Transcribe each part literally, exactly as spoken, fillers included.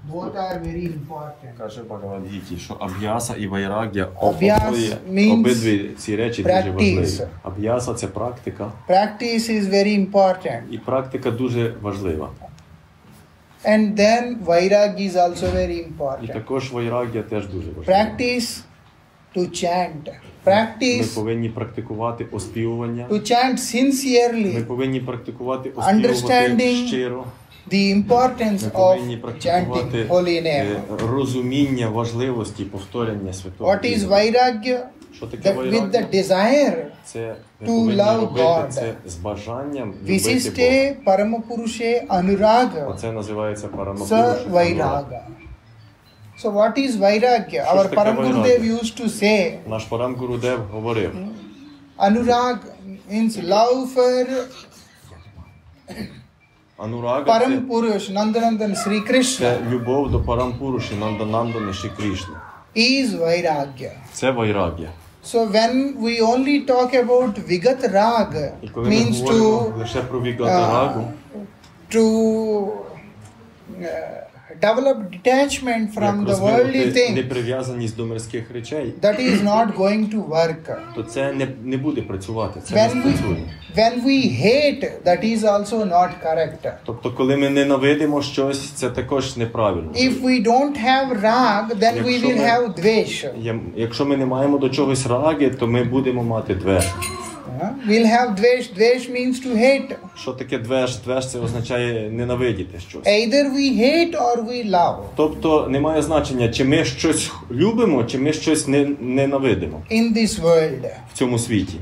Both are very important. Каже Бхагавад-гіті, що аб'яса і вайраг'я, Abhyas means обидві ці речі дуже practice. важливі. Аб'яса – це практика, Practice is very important. і практика дуже важлива. And then vairagya is also very І important. також вайраг'я теж дуже важлива. Practice to chant. Ми Practice повинні практикувати оспівування. to chant Ми sincerely. повинні практикувати оспівувати Understanding щиро. The importance Ми of повинні chanting практикувати holy name. е, розуміння важливості повторення святого What is імені. vairagya? Що таке That with the вайраг'я? desire. Це ми to повинні love робити God. це з бажанням любити Бога. Visiste paramapurushe anuraga. Оце називається Sa парамапуруша. vairaga. So what is vairagya? Our таке Param Gurudev vairagya? used to say, Наш Парам Гурудев говорив, anurag means love for анурага Param це, Purush, Nandanandan Sri це Krishna, любов до Парампуруші, Нанданандани, Шрі Кришни. is vairagya. Це вайраг'я. So when we only talk about Vigat Rag, І коли ми means говоримо to лише про вігатарагу, to uh, develop detachment from як the worldly розвинути things, неприв'язаність до мирських речей, that is not going to work. то це не, не буде працювати, це не When we, спрацює. when we hate, that is also not correct. Тобто, коли ми ненавидимо щось, це також неправильно. If we don't have rag, then we Якщо will ми- have dvesh. Я- Якщо ми не маємо до чогось раги, то ми будемо мати двеш. Uh, We'll have dvesh. Dvesh means to hate. Що таке двеш? Двеш – це означає ненавидіти щось. Either we hate or we love. Тобто немає значення, чи ми щось любимо, чи ми щось не, ненавидимо In this world. в цьому світі.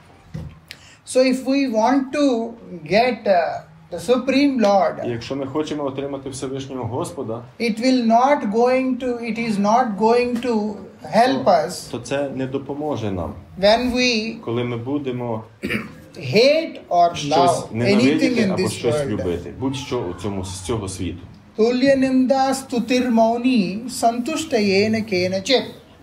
So if we want to get uh, the Supreme І Lord, якщо ми хочемо отримати Всевишнього Господа, it will not going to, it is not going to help us то це не допоможе нам, when we коли ми будемо hate or щось love anything ненавидіти in або this щось world. любити, будь-що у цьому, з цього світу. Tulya nimda stutir mauni santushtayena kenachit.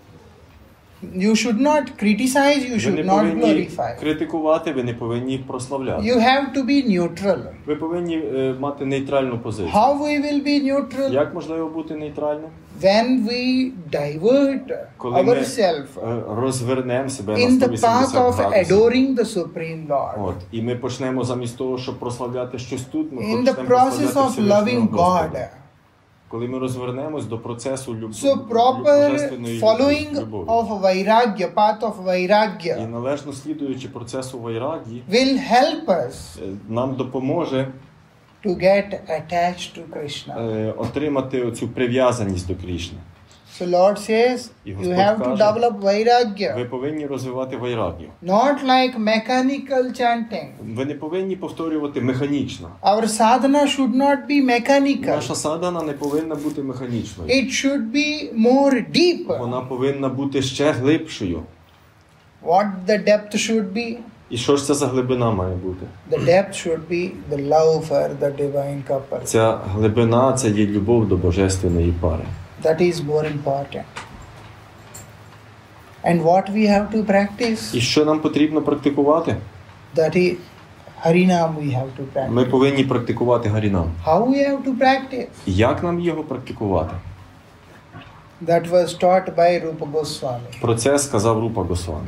You should not criticize, you Ви не should not повинні glorify. критикувати, ви не повинні прославляти. You have to be neutral. Ви повинні е, мати нейтральну позицію. How we will be neutral? Як можливо бути нейтральним? When we divert Коли ми ourselves е, розвернемо себе in на the сто path вісімдесят of градусів. adoring the Supreme Lord. От, і ми почнемо замість того, щоб прославляти щось тут, ми In the почнемо process прославляти of Всевишнього loving Господа. God. Коли ми розвернемось до процесу люб... So proper божественної following любові. of vairagya, path of І vairagya, належно слідуючи процесу вайрагі, will help us е, нам допоможе to get attached to Krishna. е, отримати оцю прив'язаність до Крішни. So Lord says, І you Господь have to каже, develop Ви vairagya, повинні розвивати вайрагію. not like mechanical chanting. Ви не повинні повторювати механічно. Our sadhana should not be mechanical. Наша садхана не повинна бути механічною. It should be more deep. Вона повинна бути ще глибшою. What the depth should be? І що ж це за глибина має бути? The depth should be the love for the divine couple. Ця глибина – це є любов до божественної пари. That is more important. And what we have to practice? І що нам потрібно практикувати? That is Harinam we have to practice. Ми повинні практикувати Гарінам. How we have to practice? Як нам його практикувати? That was taught by Rupa Goswami. Про це сказав Рупа Госвамі.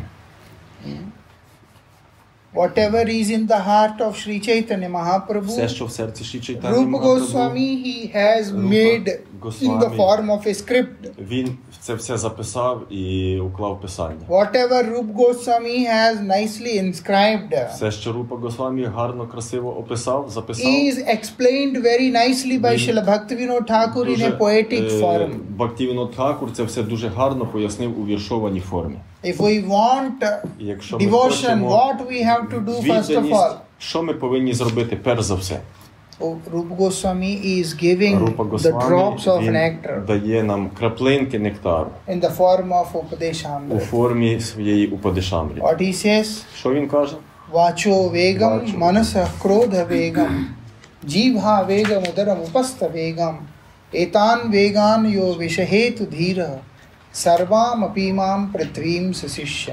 Whatever is in the heart of Sri Chaitanya Mahaprabhu, Все, що в серці Шрі Чайтані Rupa Махапрабху, Goswami he has Rupa made in the Goswami. form of a script. він це все записав і уклав писання. Whatever Rupa Goswami has nicely inscribed Все, що Рупа Госвамі гарно, красиво описав, записав, is explained very nicely by Srila Bhaktivinoda Thakur in a poetic form. Бхактивінод Тхакур це все дуже гарно пояснив у віршованій формі. If we want І якщо ми devotion, хочемо what we have to do first of відданість, all? що ми повинні зробити перш за все? Oh, Rupa Goswami is giving Рупа the Госвамі, drops of він nectar дає нам краплинки нектару in the form of у Upadeshamrita. формі своєї Упадешамрі. What he says? Що він каже? Vacho vegam, Vacho. manasa krodha vegam, jivha vegam udaram upasta vegam, etan vegan yo vishahetu dhira, sarvam apimam prithvim sasishya.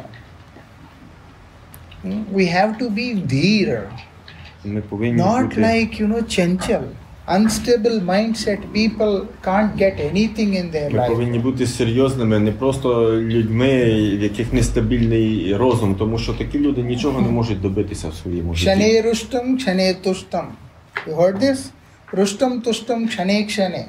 Hmm? We have to be dhira, Ми повинні not бути like, you know, chanchal. unstable mindset people can't get anything in their Ми life. повинні бути серйозними, не просто людьми, в яких нестабільний розум, тому що такі люди нічого не можуть добитися в своєму житті. Kshane rushtam, kshane tushtam. You heard this? Rushtam tushtam kshane kshane.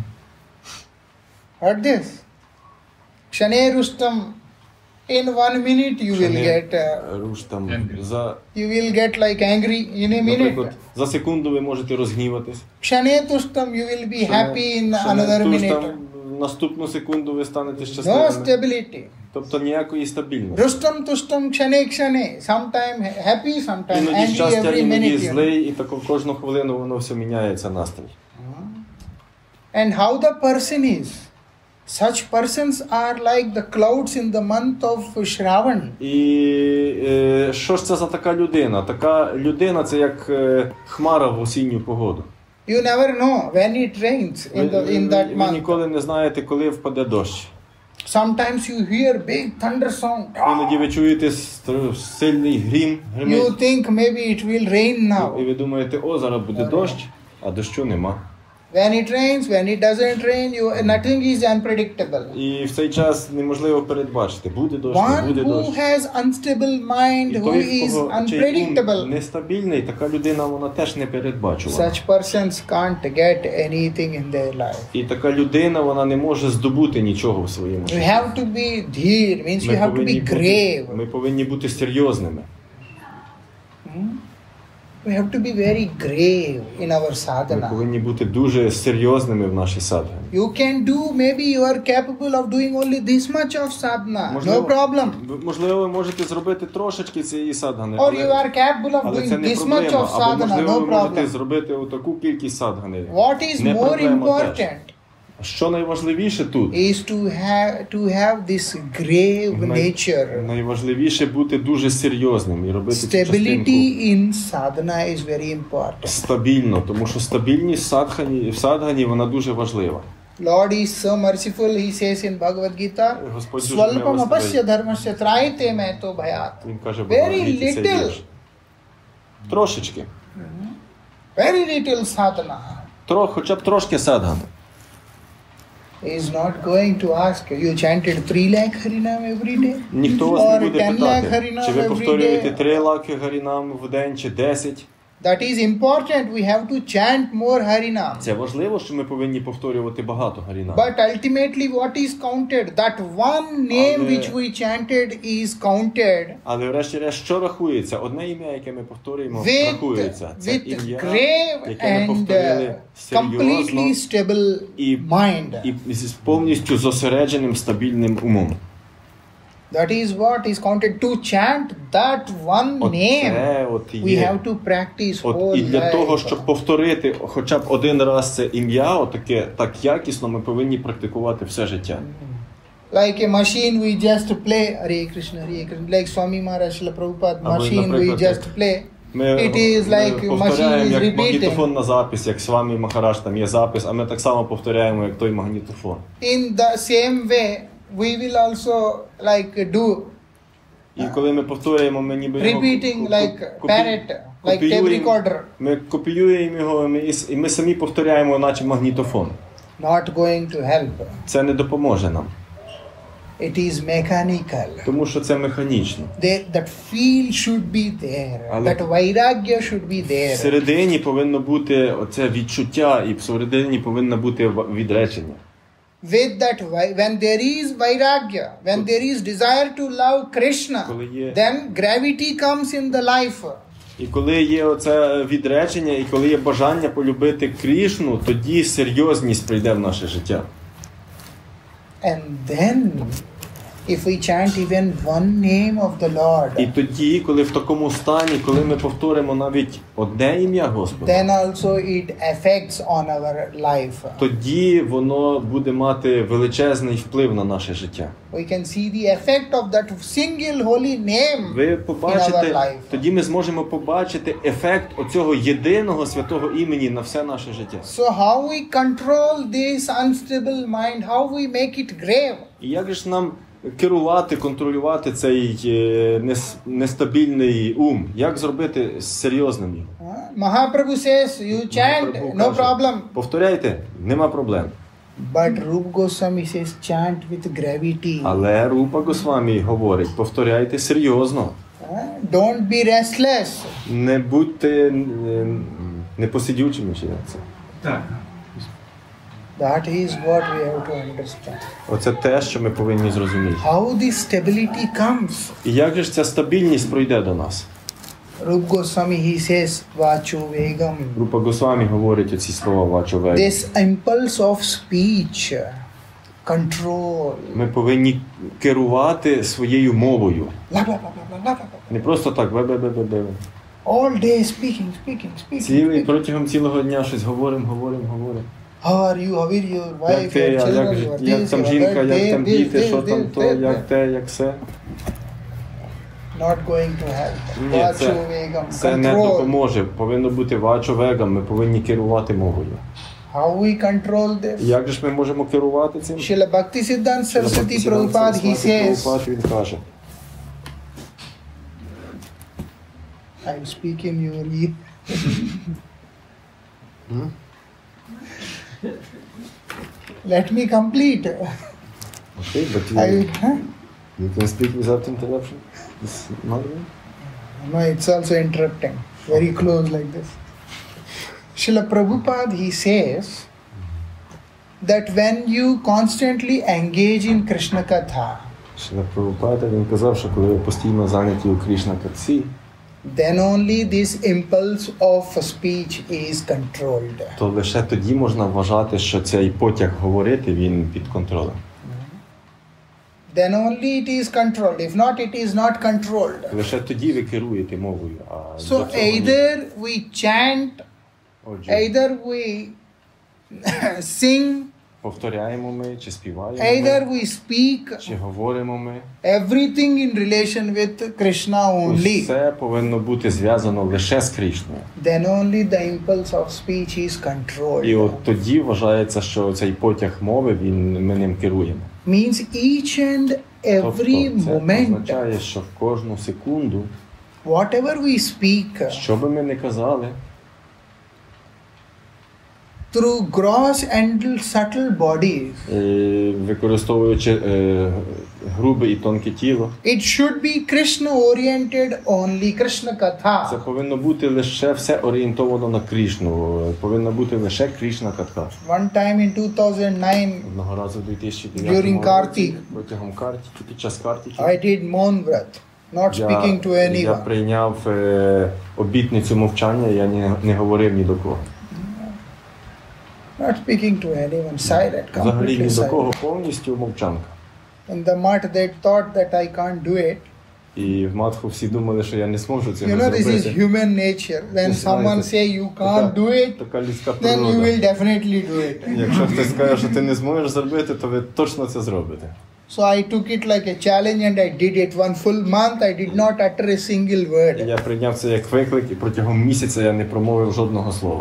Heard this? Kshane rushtam. In one minute you will get uh, Руштам, за, you will get like angry in a minute. наприклад, за секунду ви можете розгніватись. Kshane tushtam you will be happy in Кшане another туштам, minute. наступну секунду ви станете No щасливими. stability. Тобто ніякої стабільності. Rushtam tushtam kshane kshane. Sometime happy, sometime Іноді angry щастя, every іноді minute. you know. злий, і таку кожну хвилину воно все міняється настрій. And how the person is. Such persons are like the clouds in the month of Shravan. І е, що ж це за така людина? Така людина – це як е, хмара в осінню погоду. You never know when it rains in, the, in that Ви, ви month. ніколи не знаєте, коли впаде дощ. Sometimes you hear big thunder sound. Іноді ви чуєте стр- сильний грім, гримить. You think maybe it will rain І now. ви думаєте, о, зараз буде дощ, а дощу нема. When it rains, when it doesn't rain, you, nothing is unpredictable. І в цей час неможливо передбачити, буде дощ, не One буде who дощ. has unstable mind, І who той, is в кого чий ум unpredictable, нестабільний, така людина, вона теж не передбачувана. such persons can't get anything in their life. І така людина, вона не може здобути нічого в своєму You житті. have to be dheer, means you Ми have to повинні be бути, grave. ми повинні бути серйозними. We have to be very grave in our Ми sadhana. повинні бути дуже серйозними в нашій садгані. You can do, maybe you are capable of doing only this much of sadhana, no problem. ви- можливо, ви можете зробити трошечки цієї садгани, Or you але, are capable of але це doing не this much проблема. of Або, sadhana, можливо, no ви можете problem. зробити отаку кількість садгани. What is Не more проблема теж. important Що найважливіше тут? is to have to have this grave Най- nature. Найважливіше бути дуже серйозним і робити цю частинку Stability in sadhana is very important. стабільно, тому що стабільність в садгані, в садгані вона дуже важлива. Lord is so merciful, he says in Bhagavad Gita, Господь дуже Swalpam милостивий. apasya dharmasya traite me to bhayat. Він каже, Very Бхагавад-гіті цей little. вірш. Трошечки. Very little sadhana. Тро, хоча б трошки садгани. He is not going to ask you chanted three lakh harinam every day Ніхто вас or не буде ten lakh питати, чи ви harinam every повторюєте day. три лаки гарінам в день, чи десять. That is important. We have to chant more harinam. Це важливо, що ми повинні повторювати багато гарінам. But ultimately what is counted? That one name Але- which we chanted is counted Але врешті-решт, що рахується? Одне ім'я, яке ми повторюємо, with, рахується. Це with ім'я, grave яке ми and повторили uh, completely серйозно stable і, mind. і з повністю зосередженим, стабільним умом. That is what is counted. To chant that one name, Оце от і we є. have to practice От whole і для того, life. щоб повторити хоча б один раз це ім'я, отаке так якісно, ми повинні практикувати все життя. Like a machine, we just play Hare Krishna, Hare Krishna. Like Swami Maharaj, Srila Prabhupada, Або, machine, we наприклад, just play. Ми, It is ми like machine повторяємо is як repeating. магнітофон на запис, як Swami Maharaj, там є запис, а ми так само повторяємо, як той магнітофон. In the same way, we will also like do І коли ми повторюємо, ми ніби його repeating ко- like копі- parrot, like tape копіюємо. recorder, Ми копіюємо його, і ми, і ми самі повторяємо, наче магнітофон. not going to help. Це не допоможе нам, It is mechanical. тому що це механічно. There, that feel should be there. Але- That vairagya should be there. Всередині повинно бути оце відчуття, і всередині повинно бути в- відречення. With that, vai- when there is vairagya, when there is desire to love Krishna, Коли є- then gravity comes in the life. І коли є оце відречення, і коли є бажання полюбити Крішну, тоді серйозність прийде в наше життя. And then, if we chant even one name of the Lord, І тоді, коли в такому стані, коли ми повторимо навіть одне ім'я Господа, then also it affects on our life. тоді воно буде мати величезний вплив на наше життя. We can see the effect of that single holy name Ви in our побачите, life. тоді ми зможемо побачити ефект оцього єдиного святого імені на все наше життя. So how we control this unstable mind, how we make it grave? І як же ж нам керувати, контролювати цей е, нес- нестабільний ум? Як зробити серйозним його? Mahaprabhu says, you chant, Прабху no каже, problem. повторяйте, нема проблем. But Rupa Goswami says, chant with gravity. Але Рупа Госвамі говорить, повторяйте серйозно. Don't be restless. Не будьте е, непосидючими, чи як це? Так. That is what we have to understand. Оце те, що ми повинні зрозуміти. How this stability comes. І як же ж ця стабільність пройде до нас? Rupa Goswami, he says, Vacho Vegam. Рупа Госвамі говорить оці слова Вачо Вегам. This impulse of speech, control. Ми повинні керувати своєю мовою. Blah, blah, blah, blah, blah, blah, blah. Не просто так бе-бе-бе-бе-бе. All day speaking, speaking, speaking. Цілий, speaking. протягом цілого дня щось говоримо, говоримо, говоримо. How are you? How are your Як wife, те, your а children, як, ж- your як this, там your жінка, that, як там this, діти, this, що там this, то, this, як this. те, як все. Not going to help. Ні, Vacho це, Vegam, це не control. допоможе. Повинно бути Вачо Вегам, ми повинні керувати мовою. How we control this? Як же ж ми можемо керувати цим? Srila Bhaktisiddhanta Saraswati Бхактисіданта Prabhupada, he Сарасваті says, Прабхупад, він каже, I'm speaking your ear. Hmm? Let me complete. окей, but you, I, huh? you can speak without interruption? It's not good? No, it's also interrupting. Very close like this. Srila Prabhupada, he says that when you constantly engage in Krishna Katha, Шрила Прабхупада, він казав, що коли ви постійно зайняті у Кришна Катсі, then only this impulse of speech is controlled. то лише тоді можна вважати, що цей потяг говорити, він під контролем. Then only it is controlled. If not, it is not controlled. Лише тоді ви керуєте мовою. А до So цього ні. either we chant, Отже, either we sing, повторяємо ми, чи співаємо either ми, we speak, чи говоримо ми. everything in relation with Krishna only. Усе повинно бути зв'язано лише з Кришною. Then only the impulse of speech is controlled. І от тоді вважається, що цей потяг мови, він, ми ним керуємо. Means each and every Тобто це moment, означає, що в кожну секунду, whatever we speak, що би ми не казали, through gross and subtle bodies, е, використовуючи е, грубе і тонке тіло, it should be Krishna oriented only, Krishna це Katha. повинно бути лише все орієнтовано на Кришну. Повинна бути лише Кришна Катха. One time in two thousand nine, Одного разу в дві тисячі дев'ятому During році, Kartik. протягом Картики, під час Картики, I did Maun Vrat, not я, speaking to я anyone. прийняв е, обітницю мовчання, я не, не говорив ні до кого. Not speaking to anyone, silent, Взагалі ні completely до кого, silent. повністю мовчанка. In the mat, they thought that I can't do it. І в Матху всі думали, що я не зможу цього You know, this is зробити. human nature. When This someone is- say you can't do it, Така людська then you will природа. definitely do it. Якщо хтось скаже, що ти не зможеш зробити, то ви точно це зробите. So I took it like a challenge and I did it. One full month I did not utter a single І word. я прийняв це як виклик, і протягом місяця я не промовив жодного слова.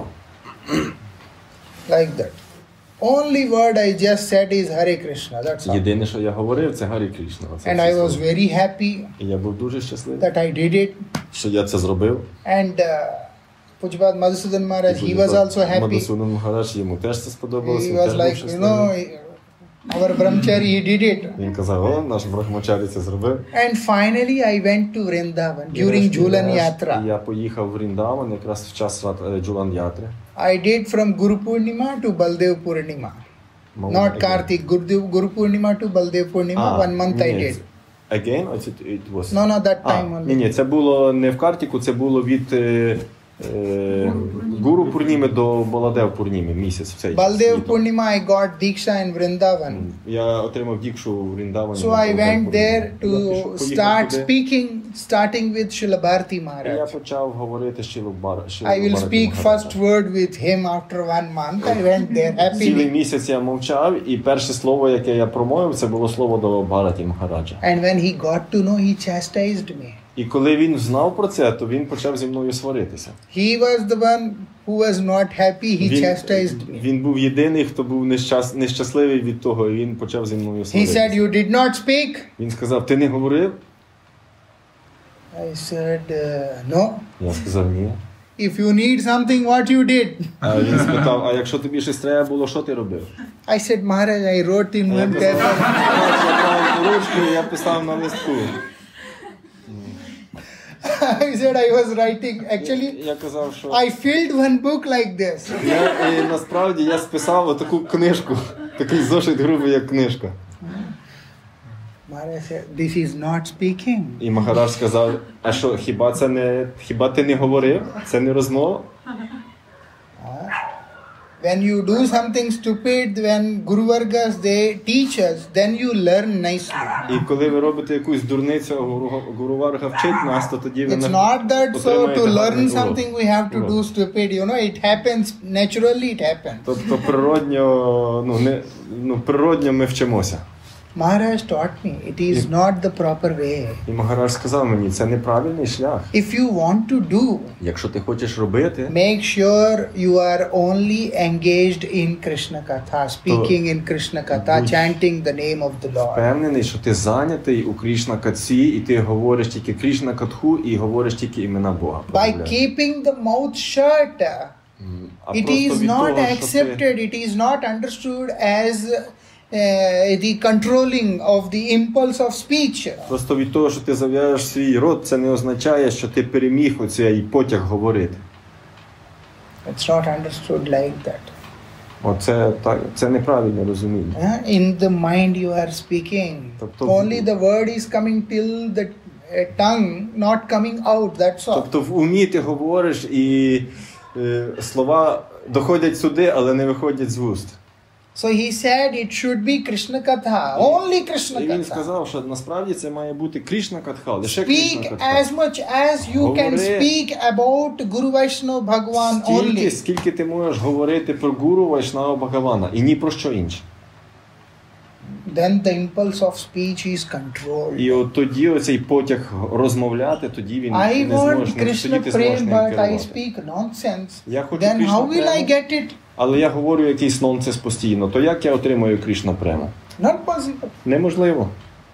Like that. Only word I just said is Hare Krishna. That's all. Єдине, що я говорив, це Гарі Кришна. Оце And всі I was слова. very happy І я був дуже щасливий, that I did it. що я це зробив. And uh, Pujapad Madhusudan Maharaj, he was also happy. Мадасудан Махарадж, йому теж це сподобалося, He він was теж був like, you щасливий. know, our brahmachari, he did it. Він казав, о, наш брахмачарі це зробив. And finally I went to Vrindavan І during решті Jhulan решт, Yatra. Я поїхав в Ріндаван якраз в час е, Джулан Ятри. I did from Guru Purnima to Baldev Purnima. Not Kartik, Guru, Guru Purnima to Baldev Purnima, one month I did. Again, or it, it was... No, no, that А, time ні, only. ні, це було не в Картіку, це було від е, е, Гуру Пурніми до Баладев Пурніми, місяць в цей Baldev літо. Purnima I got Diksha in Vrindavan. Я отримав дікшу в Ріндавані. So на I Баладев went there Пурніми. Я to пішов- поїхав start туди, speaking, starting with Srila Bharati і я Maharaj. почав говорити з Шілу Бар. I will speak first word with him after one month. I went there Цілий happily. місяць я мовчав, і перше слово, яке я промовив, це було слово до Бхараті Махараджа. And when he got to know, he chastised me. І коли він знав про це, то він почав зі мною сваритися. He was the one who was not happy, he Він, chastised me. він був єдиний, хто був нещас, нещасливий від того, і він почав зі мною He сваритися. said, you did not speak? Він сказав, ти не говорив? I said, uh, no. Я сказав, ні. If you need something, what you did? А він спитав, а якщо тобі щось треба було, що ти робив? I said, Maharaj, I wrote in Я one казав, paper. я брав ручку, я писав на листку. I said I was writing. Actually, Я казав, що I filled one book like this. я, і насправді я списав отаку книжку, такий зошит грубий, як книжка. Maharaj said, this is not speaking. І Махарадж сказав, а що, хіба це не, хіба ти не говорив? Це не розмова? When you do something stupid, when Guru Vargas, they teach us, then you learn nicely. І коли ви робите якусь дурницю, Гуру, Гуру Варга вчить нас, то тоді ви It's not that so отримаєте to learn гарний урок. something we have to do stupid. You know, it happens naturally. It happens. Тобто природньо, ну не ну природньо ми вчимося. Maharaj taught me it is not the proper way. І Махарадж сказав мені, це неправильний шлях. If you want to do, Якщо ти хочеш робити, make sure you are only engaged in Krishna Katha, speaking in Krishna Katha, chanting the name of the Lord. впевнений, що ти зайнятий у Кришна Катці, і ти говориш тільки Кришна Катху і говориш тільки імена Бога. By keeping the mouth shut, А it просто is від not того, що ти- accepted, it is not understood as uh, the controlling of the impulse of speech. Просто від того, що ти зав'яжеш свій рот, це не означає, що ти переміг оцей потяг говорити. It's not understood like that. Оце так, це неправильне розуміння. Uh, in the mind you are speaking. Тобто- Only the word is coming till the uh, tongue, not coming out, that's all. Тобто в умі ти говориш, і е, слова доходять сюди, але не виходять з вуст. So he said it should be Krishna Katha, only Krishna І він Katha. сказав, що насправді це має бути Кришна Катха, лише Кришна Speak Катха. as much as you can Говори. speak about Guru Vaishnava Bhagwan Стільки, only. скільки ти можеш говорити про Гуру Вайшнава Бхагавана, і ні про що інше. Then the impulse of speech is controlled. І от тоді оцей потяг розмовляти, тоді він I не зможе, want не, тоді Krishna ти зможеш prem, ним but I керувати. speak nonsense. Я хочу Then Кришна how will I прему, get it? але я говорю якийсь нонсенс постійно, то як я отримаю Кришна прему? Not possible. Неможливо.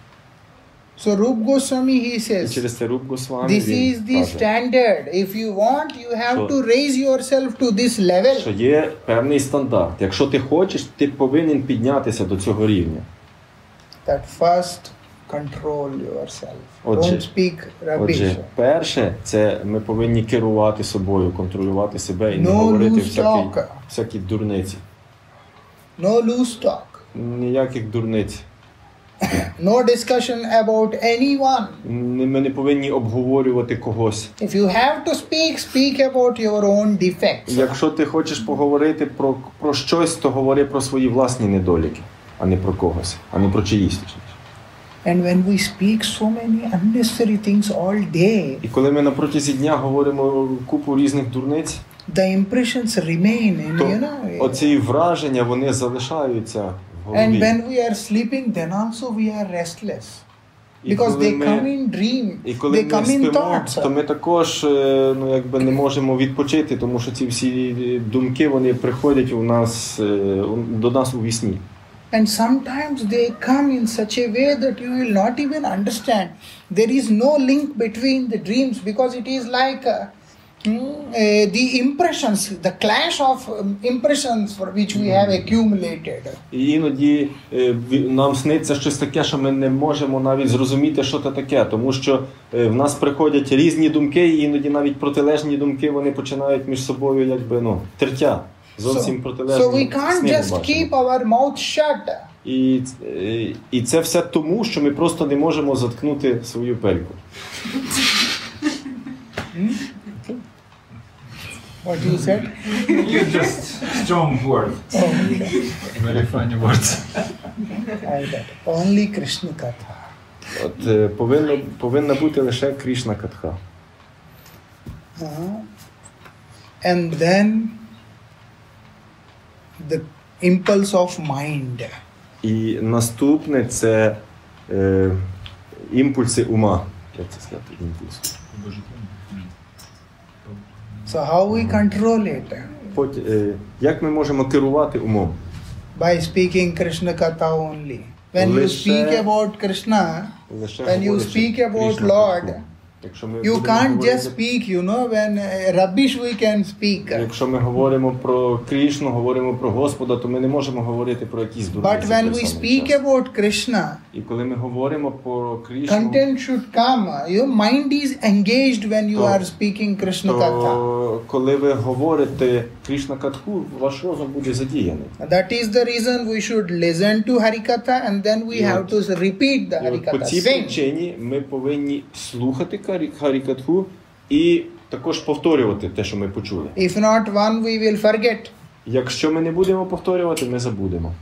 So Rup Goswami, he І says, через це Руп Госвамі this is він the каже, standard. If you want, you have So- to raise yourself to this level. що є певний стандарт. Якщо ти хочеш, ти повинен піднятися до цього рівня. That first control yourself. Отже, Don't speak rubbish. Отже, перше, це ми повинні керувати собою, контролювати себе і не No говорити loose всякі, talk. всякі дурниці. No loose talk. Ніяких дурниць. No discussion about anyone. Не- Ми не повинні обговорювати когось. If you have to speak, speak about your own defects. Якщо ти хочеш поговорити про, про щось, то говори про свої власні недоліки, а не про когось, а не про чиїсь. And when we speak so many unnecessary things all day, І коли ми на протязі дня говоримо купу різних дурниць, the impressions remain, and то you know. оці враження, вони залишаються в And голові. when we are sleeping, then also we are restless. І Because коли they ми- come in dream, І коли they ми come in спимо, thoughts. то ми також е, ну, якби не можемо відпочити, тому що ці всі думки, вони приходять у нас, е, у- до нас у вісні. And sometimes they come in such a way that you will not even understand. There is no link between the dreams because it is like uh, mm, uh, the impressions, the clash of um, impressions for which we have accumulated. І іноді е, ві- нам сниться щось таке, що ми не можемо навіть зрозуміти, що це таке, тому що е, в нас приходять різні думки, і іноді навіть протилежні думки, вони починають між собою якби, ну, тертя. Зовсім So, протилежні. so we can't сни ми just бачимо. keep our mouth shut. І, е, і це все тому, що ми просто не можемо заткнути свою пельку. What you said? You just strong word. Very funny words. I got it. Only Krishna Katha. От е, повинно, повинна бути лише Кришна Катха. Uh-huh. And then the impulse of mind. І наступне це е, імпульси ума. Як це сказати? Імпульс. So how we control it? Потім, е, як ми можемо керувати умом? By speaking Krishna Katha only. When you Лише- speak about Krishna, Лише when you говорячи speak about Кришна Lord, Катху. Якщо ми you будемо can't говорити- just speak, you know, when uh, rubbish we can speak. Якщо ми говоримо про Кришну, говоримо про Господа, то ми не можемо говорити про якісь дурниці. But when в той we самий speak час. about Krishna, І коли ми говоримо про Кришну, content should come. Your mind is engaged when you То- are speaking Krishna Katha. то коли ви говорите Кришна Катху, ваш розум буде задіяний. That is the reason we should listen to Harikatha and then we І have от- to repeat the І от по Harikatha. цій Sing. причині ми повинні слухати Харі- Харікатху і також повторювати те, що ми почули. If not one, we will forget. Якщо ми не будемо повторювати, ми забудемо.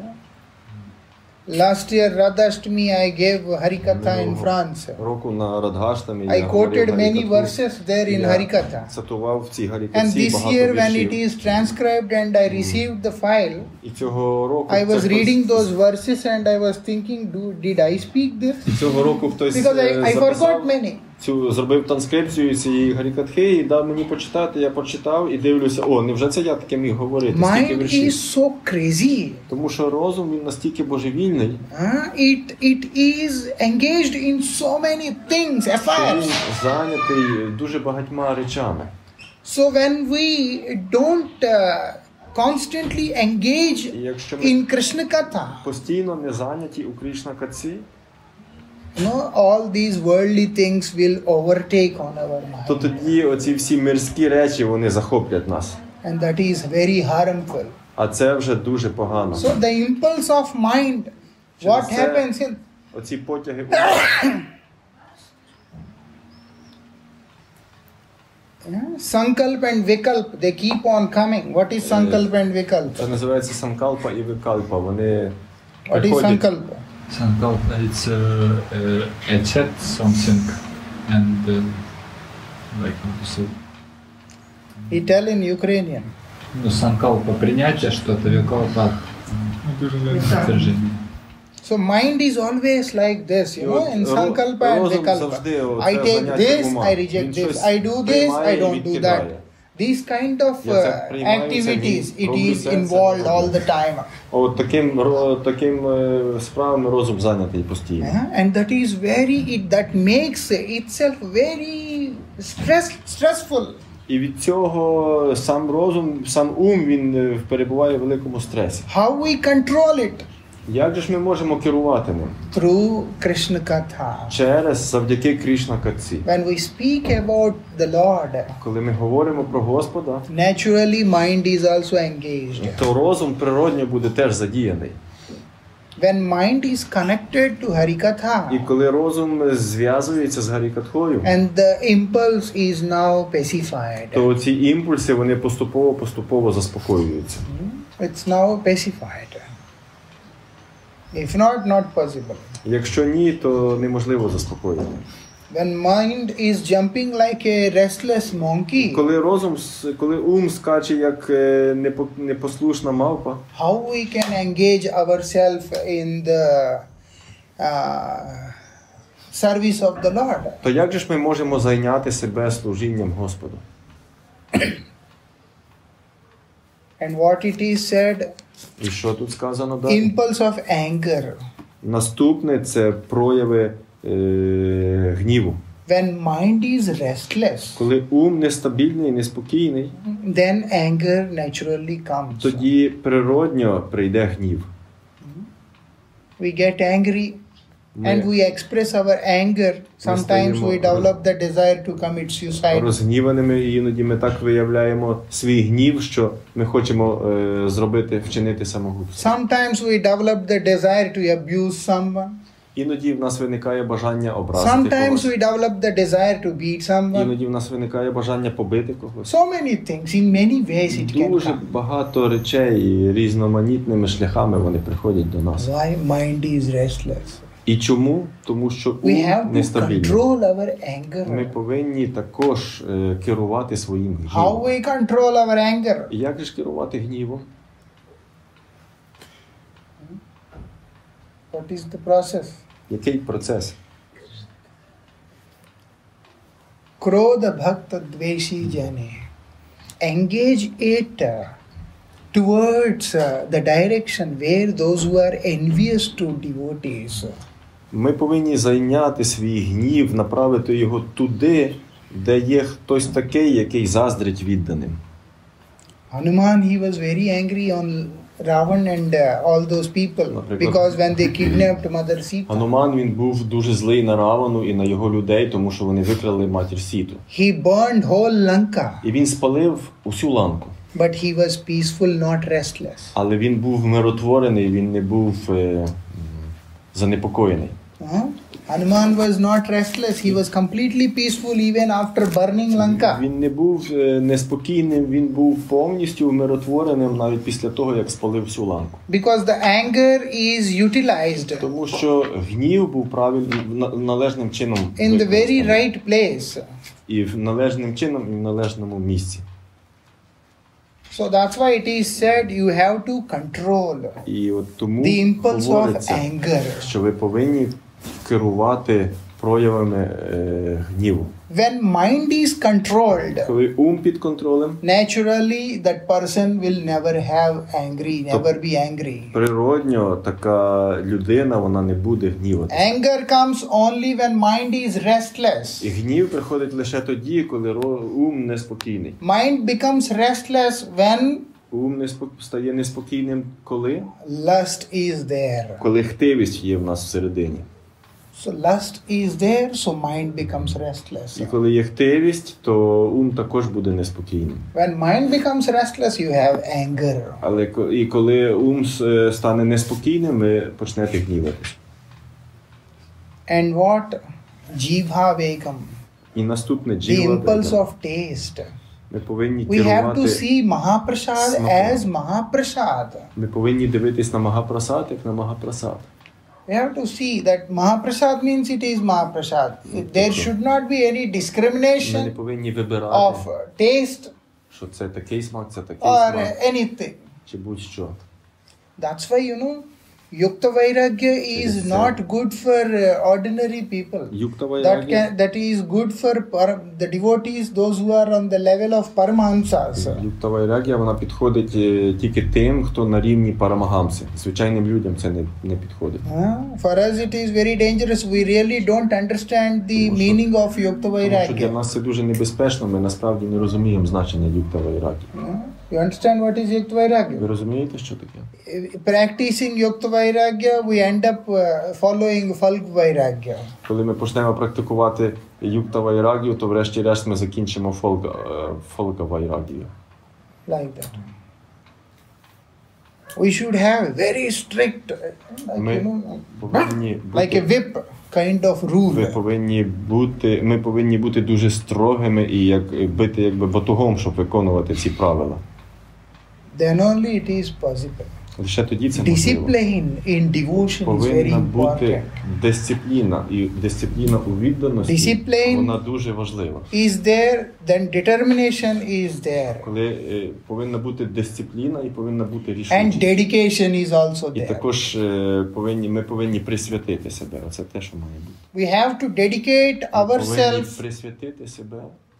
Last year, Radhashtami, I gave Harikatha in France. Року на Радгаштамі I я говорив quoted many Харікатху. verses there in Я Harikatha. цитував в цій And Харікатці this багато year, when it віршів. is transcribed and I received the file, І цього року I was це reading хтось- those verses and I was thinking, do, did I speak this? цього року хтось Because I, е, I записав forgot many. цю, зробив транскрипцію цієї Гарікатхи і дав мені почитати. Я почитав і дивлюся, о, невже це я таке міг говорити? Скільки Mind віршів? is so crazy. Тому що розум він настільки божевільний, Uh, it, it is engaged in so many things, що він affairs. зайнятий дуже багатьма речами. So when we don't uh, constantly engage І якщо ми in Krishna Katha, постійно не зайняті у Кришна Катці, you know, all these worldly things will overtake on our то mind. тоді оці всі мирські речі, вони захоплять нас. And that is very harmful. А це вже дуже погано. So the impulse of mind, what це- happens in Оці потяги yeah, Sankalp and Vikalp, they keep on coming. What is Sankalp and Vikalp? це називається санкалпа і викалпа. Вони What is приходять. Sankalpa? Sankalpa, it's uh, uh, a chat something and uh, like how to say, He tell in Ukrainian. ну, санкалпа принятие что-то, викалпа утверждение. So mind is always like this, you know, in Ро- Sankalpa and розум Vikalpa. завжди оце I take заняття this, ума. I reject Він this. щось I do this, приймає I і don't do відкидає. that. These kind of Я це uh, приймаю, це activities, ні- it роблю is це, це involved не all роблю. the time. От таким, ро- таким е, справами розум зайнятий постійно. Uh, and that is very, it, that makes itself very stress, stressful. І від цього сам розум, сам ум, він е, перебуває в великому стресі. How we control it? Як же ж ми можемо керувати ним? Through Krishna Katha. Через, завдяки Кришна Катці. When we speak about the Lord, Коли ми говоримо про Господа, naturally mind is also engaged. то розум природньо буде теж задіяний. When mind is connected to І Harikatha, коли розум зв'язується з Гарікатхою, and the impulse is now pacified. то ці імпульси, вони поступово-поступово заспокоюються. It's now pacified. If not, not possible. Якщо ні, то неможливо заспокоїти. When mind is jumping like a restless monkey, Коли розум, с- коли ум скаче як е, непо- непослушна мавпа, how we can engage ourselves in the uh, service of the Lord? то як же ж ми можемо зайняти себе служінням Господу? And what it is said, І що тут сказано далі? impulse of anger. Наступне – це прояви е, гніву. When mind is restless, Коли ум нестабільний, неспокійний, then anger naturally comes. тоді природньо прийде гнів. We get angry and we express our anger. Sometimes we develop the desire to commit suicide. Розгніваними, і іноді ми так виявляємо свій гнів, що ми хочемо е, зробити, вчинити самогубство. Sometimes we develop the desire to abuse someone. Іноді в нас виникає бажання образити Sometimes когось. we develop the desire to beat someone. Іноді в нас виникає бажання побити когось. So many things, in many ways it can Дуже come. багато речей і різноманітними шляхами вони приходять до нас. Why mind is restless? І чому? Тому що We ум have to нестабільний. control our Ми anger. повинні також е, керувати своїм How гнівом. we control our anger? І як же ж керувати гнівом? What is the process? Який процес? Krodha Bhakta Dveshi Jane. Engage it uh, towards uh, the direction where those who are envious to devotees. Ми повинні зайняти свій гнів, направити його туди, де є хтось такий, який заздрить відданим. Hanuman, he was very angry on Ravan and uh, all those people because when they kidnapped Mother Sita. Гануман, він був дуже злий на Равану і на його людей, тому що вони викрали матір Сіту. He burned whole Lanka. І він спалив усю ланку. But he was peaceful, not restless. Але він був миротворений, він не був е, занепокоєний. Uh-huh. Hanuman was not restless. He was completely peaceful even after burning Lanka. Він не був е, неспокійним, він був повністю умиротвореним навіть після того, як спалив всю ланку. Because the anger is utilized Тому що гнів був правильним, належним чином in the very right place. І в належним чином, і в належному місці. So that's why it is said you have to control І от тому the impulse of говориться, anger. що ви повинні керувати проявами е, гніву. When mind is controlled, Коли ум під контролем, naturally that person will never have angry, never be angry. природньо така людина, вона не буде гнівати. Anger comes only when mind is restless. І гнів приходить лише тоді, коли ро- ум неспокійний. Mind becomes restless when Ум неспо- стає неспокійним коли? lust is there. Коли хтивість є в нас всередині. So lust is there, so mind becomes restless. І коли є хтивість, то ум також буде неспокійним. When mind becomes restless, you have anger. Але ко- і коли ум с- стане неспокійним, ви почнете гніватися. And what? Jivha vekam. І наступне The джіва. impulse of taste. Ми повинні We have to керувати. see Mahaprasad Смаком. as Mahaprasad. Ми повинні дивитись на Магапрасад, як на Магапрасад. We have to see that Mahaprasad means it is Mahaprasad. There should not be any Ми не discrimination повинні вибирати, of taste що це такий смак, це такий or смак, anything. чи будь-що. That's why, you know, Yukta Vairagya is Yes, sir. not good for uh, ordinary people. Юкта That вайрагія, can that is good for par- the devotees, those who are on the level of Paramahamsas. Юкта вайрагія, вона підходить е, тільки тим, хто на рівні парамагамси. Звичайним людям це не, не підходить. Huh? For us it is very dangerous. We really don't understand the Тому що- meaning of Yukta Тому що для Vairagya. нас це дуже небезпечно, ми насправді не розуміємо значення юкта вайрагії. Huh? You understand what is Yukta Ви Vairagya? розумієте, що таке? Practicing Yukta Vairagya, we end up uh, following Falk Vairagya. Коли ми почнемо практикувати юкта вайрагію, то врешті-решт ми закінчимо фолка, е, фолка вайрагію. Like that. We should have very strict, like, Ми you know, повинні like a бути, whip kind of ви rule. повинні бути, ми повинні бути дуже строгими і як бити якби батогом, щоб виконувати ці правила. Then only it is possible. Лише тоді це можливо. Discipline in devotion is very Повинна бути important. дисципліна, і дисципліна у відданості, Discipline вона дуже важлива. Is there, then determination is there. Коли е, повинна бути дисципліна і повинна бути And рішучість. dedication is also І there. також е, повинні, ми повинні присвятити себе. Оце те, що має бути. We have to dedicate Ми повинні ourselves. присвятити себе.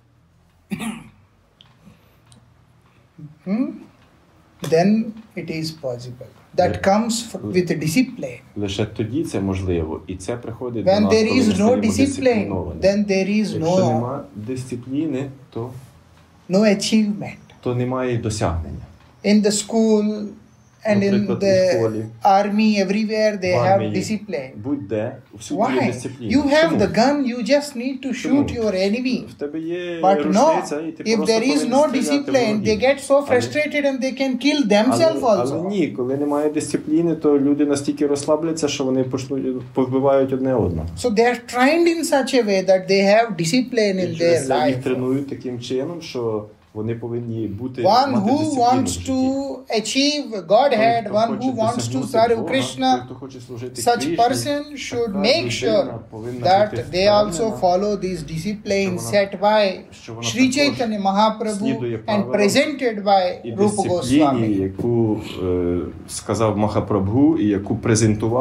Hmm? Then it is possible. That Yeah. comes f- with discipline. Лише тоді це можливо. І це приходить до When нас, there коли is ми no стаємо discipline, дисципліновані. then there is Якщо no нема дисципліни, то, no achievement. то немає й досягнення. In the school and in Наприклад, у the школі, army, everywhere they в have армії, discipline. будь-де, всюди є Why? дисципліна. You have Чому? the gun, you just need to shoot Чому? your enemy. В тебе є But no, рушниця, і ти if просто there is повинен no стріляти в discipline, ворогів. they get so Але- frustrated and they can kill themselves Але, але also. ні, коли немає дисципліни, то люди настільки розслабляться, що вони почнуть повбивають одне одного. So they are trained in such a way that they have discipline in І their через це їх life. тренують таким чином, що вони повинні бути One мати who дисципліну в wants житті. to achieve Той, Godhead, хто one хоче who wants to досягнути serve Бога, Krishna, той, хто хоче служити such Кришні, person should така make людина sure повинна that бути they also впевнена, follow these disciplines що вона- set by що вона Sri також Chaitanya Mahaprabhu слідує and правилам presented by і Rupa дисципліні, Goswami. яку е, сказав Махапрабху і яку презентував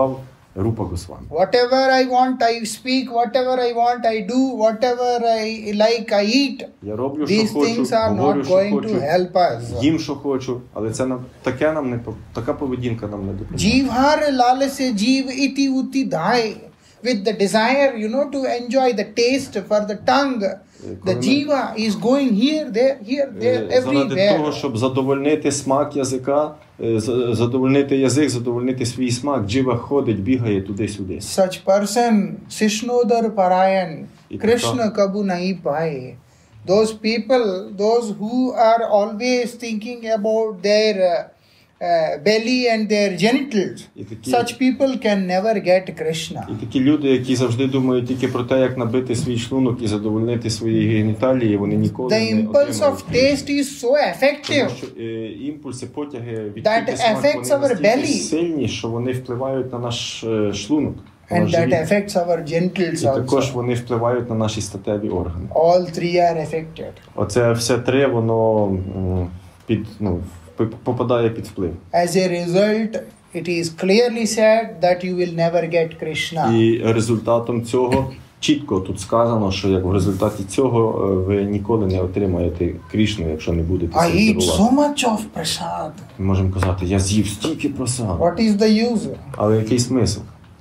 Рупа Госвами. Whatever I want, I speak. Whatever I want, I do. Whatever I like, I eat. Я роблю, що These хочу, things are говорю, not що going хочу, to help us. їм, що хочу, але це нам, таке нам не, по- така поведінка нам не допомагає. Jeev har lalase jeev iti uti dhai. With the desire, you know, to enjoy the taste for the tongue. The jiva is going here, there, here, there, Заради того, everywhere. щоб задовольнити смак язика, е, з- задовольнити язик, задовольнити свій смак, джива ходить, бігає туди-сюди. Such person, Sishnodar Parayan, Ika- Krishna Kabu Nahi Pai. Those people, those who are always thinking about their uh, uh, belly and their genitals, І такі, such people can never get Krishna. і такі люди, які завжди думають тільки про те, як набити свій шлунок і задовольнити свої геніталії, вони ніколи The не impulse отримають. of taste is so effective. Тому що е, імпульси, потяги, That відчуття смак, affects вони our настільки belly. сильні, що вони впливають на наш е, шлунок, на And наш that живіт. affects our genitals І також also. вони впливають на наші статеві органи. All three are affected. Оце все три, воно м, під, ну, п- попадає під вплив. As a result, it is clearly said that you will never get Krishna. І результатом цього чітко тут сказано, що як в результаті цього е, ви ніколи не отримаєте Крішну, якщо не будете I цим eat керувати. so much of prasad. Ми можемо казати, я з'їв стільки просаду. What is the use? Але який смисл?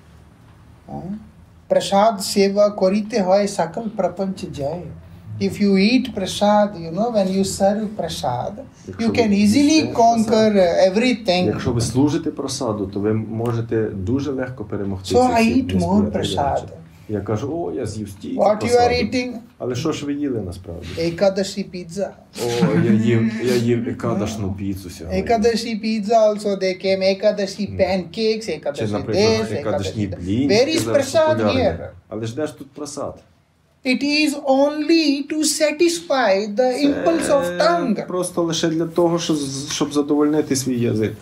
Huh? Prasad seva korite hoy sakal prapanch jay. If you eat prasad, you know, when you serve prasad, you can easily conquer everything. Якщо ви служите просаду, то ви можете дуже легко перемогти. So ці I всі eat несприятливі more prasad. речі. Я кажу, о, я з'їв стільки What you are просаду. eating? Але що ж ви їли насправді? Ekadashi pizza. О, я їв, я їв екадашну піцу сьогодні. Ekadashi pizza also they came. Ekadashi pancakes, Чи, Ekadashi наприклад, this, екадашні Ekadashi that. блінчики Where is зараз prasad популярні. here? Але ж де ж тут просад? It is only to satisfy the impulse of Це tongue. просто лише для того, щоб, щоб задовольнити свій язик.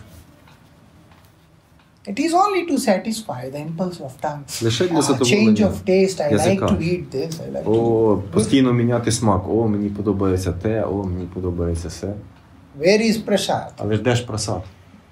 It is only to satisfy the impulse of tongue. Лише для Ah, задоволення change of taste. I like язика. to eat this. I like to О, eat. постійно міняти смак. О, мені подобається те, о, мені подобається все. Where is prasad? Але ж де ж просад?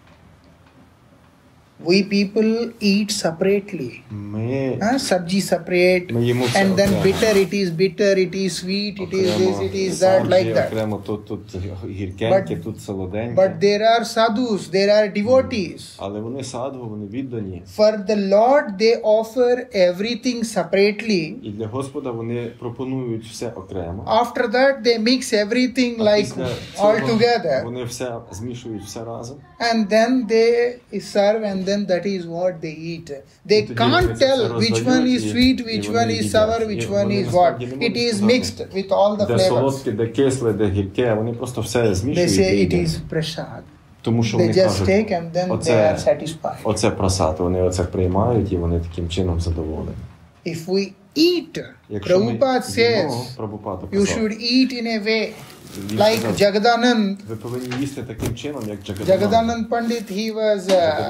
We people eat separately. Ми, Huh? Sabji separate. ми їмо все And then окремо. bitter, it is bitter, it is sweet, it is this, Окремо it is that, саджі, like that. окремо тут, тут гіркеньке, But- тут солоденьке. But there are sadhus, there are devotees. Але вони садгу, вони віддані. For the Lord, they offer everything separately. І для Господа вони пропонують все окремо. After that, they mix everything А like після all цього together. Вони все змішують все разом. And then they serve, and then that is what they eat. They І тоді can't вони це tell все which one роздають, is і- sweet, і which вони one is їдять. sour, І which вони one is what. насправді не It можуть is сказати, mixed with all the де flavors. солодке, де кисле, де гірке, вони просто все They змішують. say і it їдять. is prasad. Тому що They вони just кажуть, take and then they оце, are satisfied. оце просад, вони оце приймають і вони таким чином задоволені. If we eat, Якщо ми Prabhupada їмо, says, Прабхупада you казав, should eat in a way він like сказав, Jagadanand. ви повинні їсти таким чином, як Джагадананда. Jagadanand Pandit, he was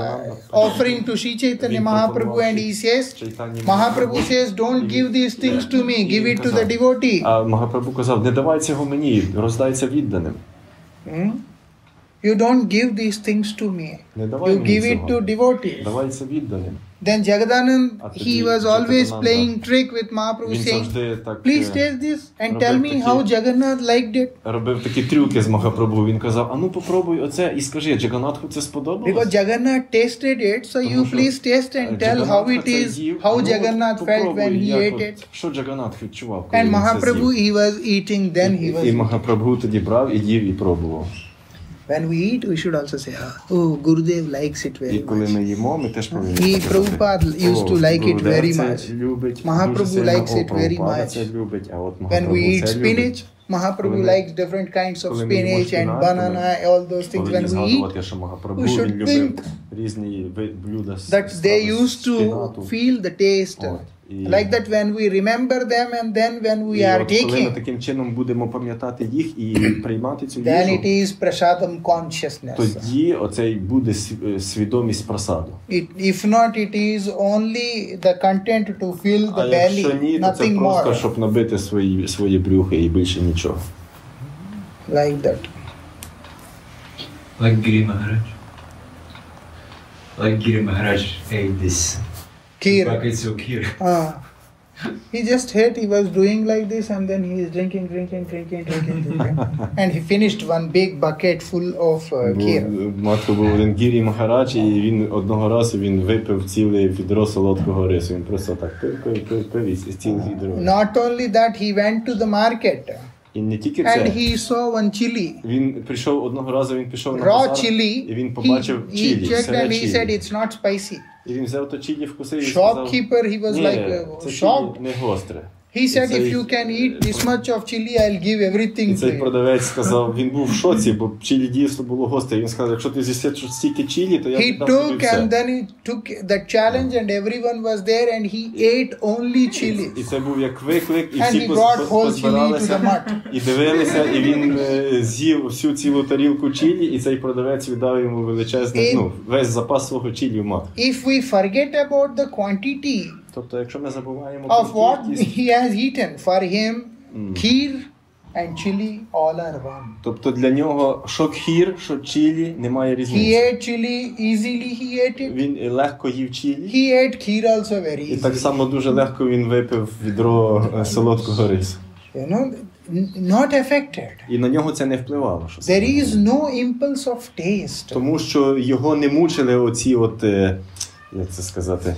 uh, offering to Sri Chaitanya Mahaprabhu and he says, Чайтані Mahaprabhu says, don't give these things to me, give it to the devotee. А Махапрабху казав, не давай цього мені, роздайся відданим. Hmm? You don't give these things to me. Не давай You мені give it to цього. devotees. Давай це відданим. Then Jagadanand, А he тоді was always Jagadananda, playing trick with Mahaprabhu Він saying, завжди так please е, taste this and робив tell me такі- how Jagannath liked it. робив такі трюки з Махапрабху. Він казав, а ну попробуй оце і скажи, Джаганатху це сподобалось? Because Jagannath tasted it, so you Тому що, please taste е, and tell Джаганатха how it це is, їв. how Ну, от Jagannath felt попробуй, when he як ate от- it. Що Джаганатх відчував, коли And він це Mahaprabhu, з'їв. he was eating, then he was І eating. Махапрабху тоді брав і їв і пробував. When we eat, we should also say, oh, Gurudev likes it І very коли much. ми їмо, ми теж повинні He, сказати, Prabhupada used to «О, like it Гурудев very це much. любить, Mahaprabhu дуже сильно, likes о, it very Прабхупада much. це любить, а от When Махапрабху we eat це spinach, любить. Mahaprabhu Коли ми- likes different kinds of коли ми їмо spinach and шпинат, banana, all those things. Повинні When we eat, згадувати, що Махапрабху, we він should любив think різні ви- блюда з that страви they з used to шпинату. feel the taste. От. І, Like that when we remember them and then when we і are от коли ми taking, таким чином будемо пам'ятати їх і приймати цю then it їжу, is prasadam consciousness. тоді оцей буде сві- свідомість просаду. It, if not, it is only the content to fill А the якщо belly, ні, то це nothing просто, more. щоб набити свої, свої брюхи і більше нічого. Like that. Like Giri Maharaj. Like Giri Maharaj ate this Kheer. Buckets of kheer. Uh, he just ate, he was doing like this and then he is drinking, drinking, drinking, drinking, drinking. And he finished one big bucket full of uh, kheer. Матко був один Гірі Махарадж, і він одного разу він випив ціле відро солодкого рису. Він просто так пив, пив, пив, пив із ціле відро. Not only that, he went to the market. І не тільки And це. he saw one chili. Він прийшов одного разу, він пішов на Raw базар, chili. і він He, побачив he чилі, checked сире and he said чилі. it's not spicy. І він взяв то чилі, вкусив і сказав, Shopkeeper, he was ні, like uh, це shocked. чилі не гостре. He said, І if цей- you can eat this much of chili, I'll give І everything to цей you. продавець сказав, він був в шоці, бо чилі дійсно було гостре. Він сказав, якщо ти з'їсиш стільки чилі, то я He віддам тобі took все. and then he took the challenge and everyone was there and he ate only І chili. це був як виклик, і And всі he поз- brought поз- whole chili to позбиралися the mart. і дивилися, і він е, з'їв всю цілу тарілку чилі, і цей продавець віддав йому величезний, І- ну, весь запас свого чилі в мат. If we forget about the quantity Тобто, якщо ми забуваємо of про what кількість, he has eaten, for him, kheer and chili all are one. тобто для нього що кхір, що чилі, немає He різниці. ate chili easily, he ate it. Він легко їв чилі, He ate kheer also very і так easily. само дуже легко він випив відро е, солодкого рису. You know, n- not affected. І на нього це не впливало. Що There сказати. is no impulse of taste. Тому що його не мучили оці от, е, як це сказати,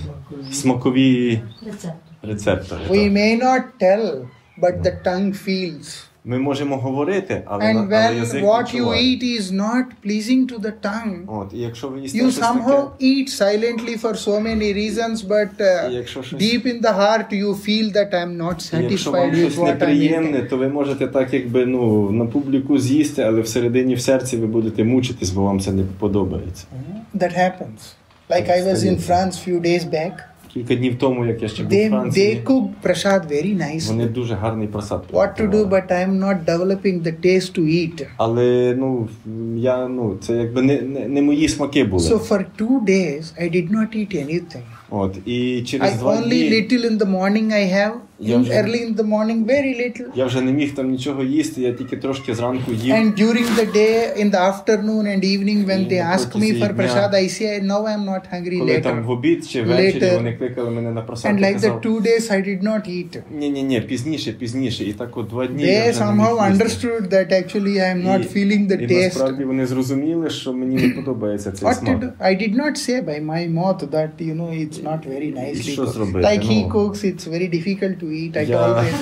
смакові рецептори. We так. may not tell, but the tongue feels. Ми можемо говорити, але, And на- але when язик what you відчуває. eat is not pleasing to the tongue, От, і якщо ви їсте you щось таке, somehow eat silently for so many reasons, but uh, І якщо щось- deep in the heart you feel that I'm not і якщо вам satisfied with щось what I'm неприємне, eating. то ви можете так якби ну, на публіку з'їсти, але всередині в серці ви будете мучитись, бо вам це не подобається. That happens. Like I was in France few days back. Кілька днів тому, як я ще був у They, they Франції, cook prasad very nicely. вони дуже гарний просад What to do, приготували. but I'm not developing the taste to eat. Але ну, я, ну, це якби не, не, не мої смаки були. So for two days I did not eat anything. От, і через I два only дні little in the morning I have. Я In, вже- early in the morning, very little. я вже не міг там нічого їсти, я тільки трошки зранку їв. And during the day, in the afternoon and evening, when І they на ask me протязі for дня, prasad, I say, no, I'm not hungry Коли там later. в обід чи ввечері Later. вони кликали мене на просад, And я like the казав, two days I did not eat. ні-ні-ні, пізніше, пізніше. І так от два дні я They вже не somehow міг їсти. understood that actually I am not І- feeling the І taste. насправді вони зрозуміли, що мені не подобається цей What to смак. do? I did not say by my mouth that, you know, it's not very nicely що cooked. зробити? Like he Ну. cooks, it's very difficult to eat. I Я- told him.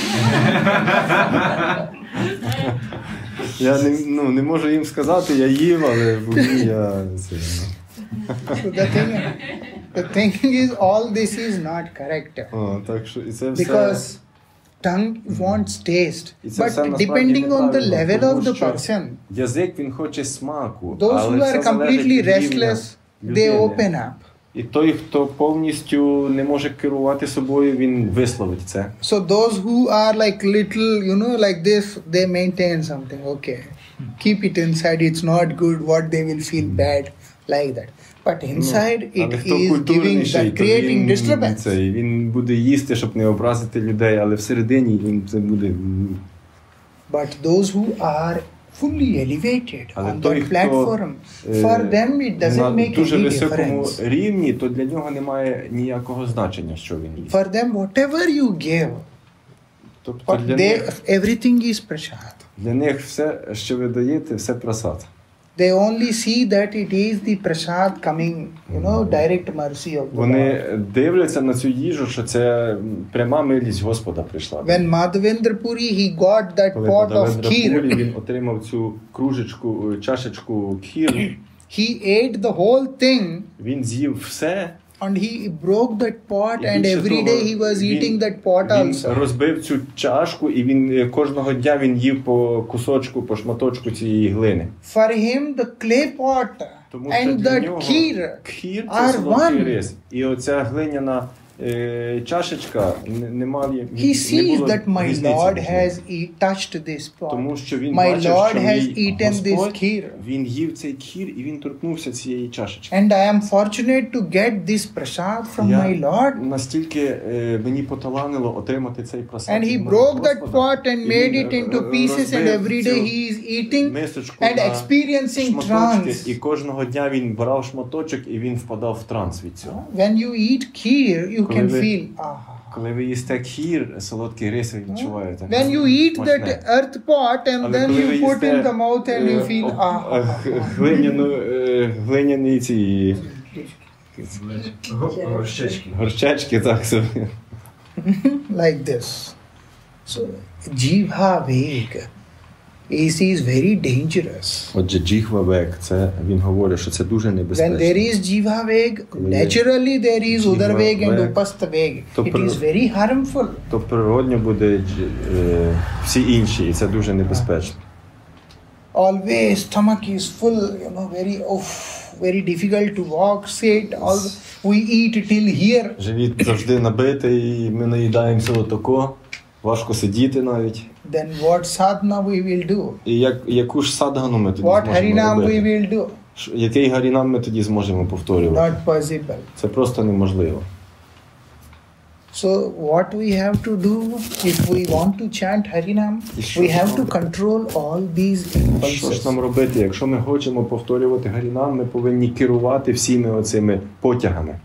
Я не, ну, не можу їм сказати, я їв, але в умі я... Це, So the thing, the thing is, all this is not correct. О, так що, і це все... Because tongue wants taste. І це все But насправді depending on the неправильно, level тому of the що person, Язик, він хоче смаку, those але who все are залежить completely від рівня restless, they людини. open up. І той, хто повністю не може керувати собою, він висловить це. So those who are like little, you know, like this, they maintain something. Okay, keep it inside. It's not good. What they will feel bad, like that. But inside, it Але хто is giving, культурніший, that то creating він, disturbance. цей, він буде їсти, щоб не образити людей, але всередині він це буде... But those who are fully elevated Але on той, that хто platform, for them it на doesn't make дуже any високому difference. рівні, то для нього немає ніякого значення, що він їсть. For them, whatever you give, Тобто but для, they, них, everything is prasad. для них все, що ви даєте, все просад. They only see that it is the prasad coming, you know, direct mercy of the Lord. Вони дивляться на цю їжу, що це пряма милість Господа прийшла. When Madhavendra Puri, he got that Коли pot of Мадавендра Пурі, kheer, він отримав цю кружечку, чашечку кхіру, he ate the whole thing він з'їв все, and he broke that pot і and більше every того, day he was він- eating that pot він also. розбив цю чашку, і він е, кожного дня він їв по кусочку, по шматочку цієї глини. For him, the clay pot Тому що and для that нього kheer кхір – are це солодкий one. рис. І оця глиняна е, чашечка не, немає. He sees that my різниці Lord між has ними. e- touched this pot. Тому що він My бачив, Lord що has мій eaten this Господь, kheer. він їв цей кхір і він торкнувся цієї чашечки. And I am fortunate to get this prasad from Я my Lord. настільки е, мені поталанило отримати цей просад. And he від мого broke that Господа. pot and І made він, it е, into е, pieces, and розбив every цю day he is eating мисочку and на experiencing шматочки, trance. і кожного дня він брав шматочок і він впадав в транс від цього. When you eat kheer, you Коли can ви- feel, ah. Коли ви їсте кхір, солодкий рис, ви відчуваєте. When you eat Смачне. that earth pot and Але then коли you ви put їсте, in the mouth and you е, feel, об- ah. е, г- глиняну, е, глиняні ці Горщечки. горщечки, так собі. Like this. So, Jivha Veg is, is very dangerous. Отже, джіхва-век, це він говорить, що це дуже When небезпечно. there is Jiva Veg, naturally there is Udar Veg and Upastha Veg. It is very harmful. То природньо буде е, всі інші, і це дуже небезпечно. Always stomach is full, you know, very, oh, very difficult to walk, sit. All we eat till here. Живіт завжди набитий, і ми наїдаємося отако, важко сидіти навіть. Then what sadhana we will do? І як, яку ж садгану ми тоді What зможемо harinam we робити? will do? Ш- Який гарінам ми тоді зможемо повторювати? Not possible. Це просто неможливо. So what we have to do if we want to chant Harinam, we have to control all these Що ж impulses. нам робити? Якщо ми хочемо повторювати гарінам, ми повинні керувати всіми оцими потягами.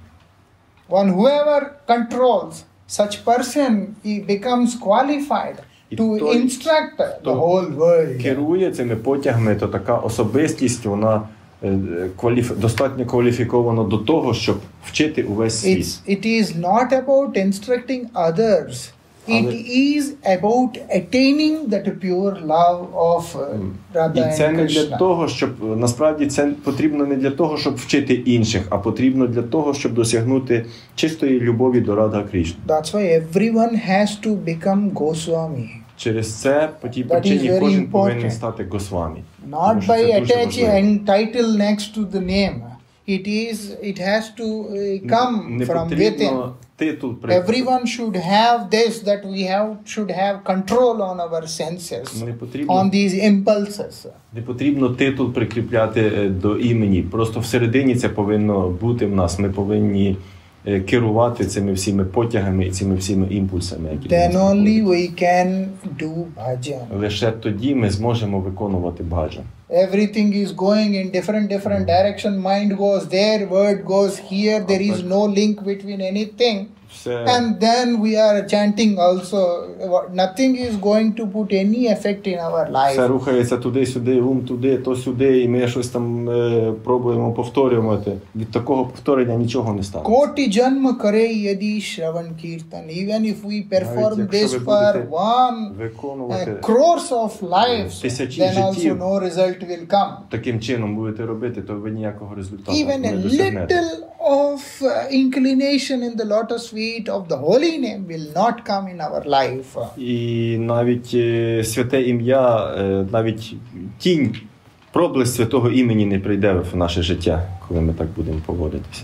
One whoever controls such person, he becomes qualified І to той, instruct the хто whole world. керує цими потягами, то така особистість, вона е, кваліф... достатньо кваліфікована до того, щоб вчити увесь світ. It's, it is not about instructing others. It Але- is about attaining that pure love of uh, Radha І це and не для Krishna. того, щоб насправді це потрібно не для того, щоб вчити інших, а потрібно для того, щоб досягнути чистої любові до Радha Кришни. That's why everyone has to become Goswami. Через це по тій That is причині very кожен important. повинен стати Госвамі. Тому Not що by це дуже attaching важливо. a title next to the name. It is. It has to uh, come Не from within. потрібно титул при... Everyone should have this, that we have should have control on our senses, Не потрібно, on these impulses. не потрібно титул прикріпляти е, до імені. Просто всередині це повинно бути в нас. Ми повинні е, керувати цими всіми потягами і цими всіми імпульсами, які до Then нас only приходять. we can do bhajan. Лише тоді ми зможемо виконувати баджан. Everything is going in different different direction. Mind goes there, word goes here. There is no link between anything. Все, And then we are chanting also. Nothing is going to put any effect in our все life. рухається туди-сюди, ум туди, то сюди, і ми щось там е, пробуємо повторювати. Від такого повторення нічого не стане. Koti janma kare yadi shravan kirtan. Even if we perform Навіть якщо this ви for будете one виконувати uh, crores of lives, тисячі then also життів. no result will come. таким чином будете робити, то ви ніякого результату Even не a досягнете. little of uh, inclination in the lotus feet of the holy name will not come in our life. І навіть е, святе ім'я, е, навіть тінь, проблиск святого імені не прийде в наше життя, коли ми так будемо поводитися.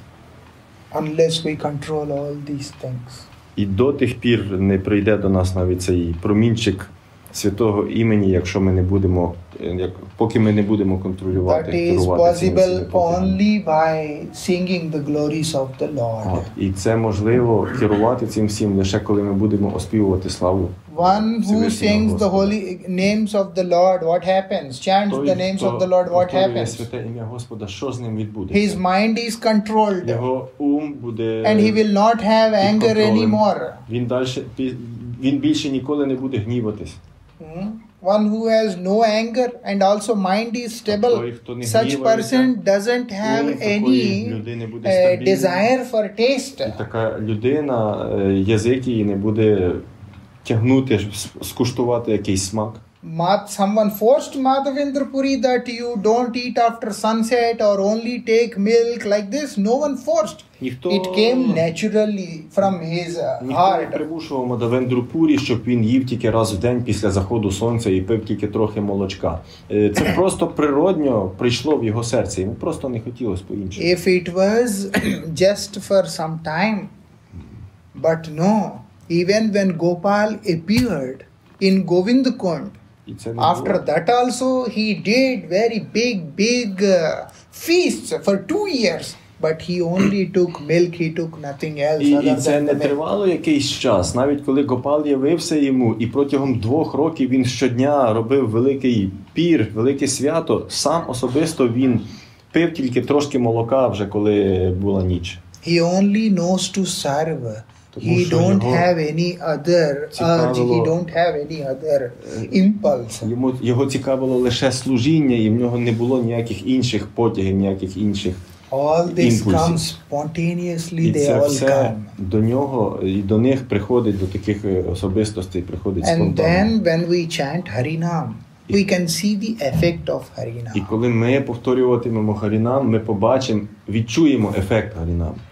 Unless we control all these things. І до тих пір не прийде до нас навіть цей промінчик святого імені, якщо ми не будемо, е, як, поки ми не будемо контролювати, That is керувати цими всіми possible потягами. only by singing the glories of the Lord. От. І це можливо керувати цим всім лише коли ми будемо оспівувати славу. One who Всевишнього sings the Господа. holy names of the Lord, what happens? Chants Той, the names хто of the Lord, what повторює happens? святе ім'я Господа, що з ним відбудеться? His mind is controlled Його ум буде and he will not have під anger контролем. anymore. Він дальше він більше ніколи не буде гніватись. Hmm? One who has no anger and also mind is stable, Той, хто не such гнівається, person doesn't have ум такої any людини буде uh, стабільний. desire for І taste. така людина, е, язик її не буде тягнути, с- скуштувати якийсь смак. Mat, someone forced Madhavendra Puri that you don't eat after sunset or only take milk like this. No one forced. Ніхто, It came naturally from his uh, ніхто не heart. примушував Мадавендру Пурі, щоб він їв тільки раз в день після заходу сонця і пив тільки трохи молочка. Е, Це просто природньо прийшло в його серце. Йому просто не хотілося по-іншому. If it was just for some time, But no, even when Gopal appeared in Govindkund, І це не after було. that also he did very big, big uh, feasts for two years. But he only took milk, he took nothing else. І, other і це than не the milk. тривало якийсь час, навіть коли Гопал явився йому, і протягом двох років він щодня робив великий пір, велике свято, сам особисто він пив тільки трошки молока вже коли була ніч. He only knows to serve. Тому He що don't його have any other urge. цікавило- He don't have any other impulse. Йому, його цікавило лише служіння, і в нього не було ніяких інших потягів, ніяких інших. All this Impulses. comes spontaneously. І They це all все come. до нього і до них приходить, до таких е, особистостей приходить And спонтанно. then when we chant Harinam, we can see the effect of І Harinam. коли ми повторюватимемо Харінам, ми побачимо, відчуємо ефект Харінам.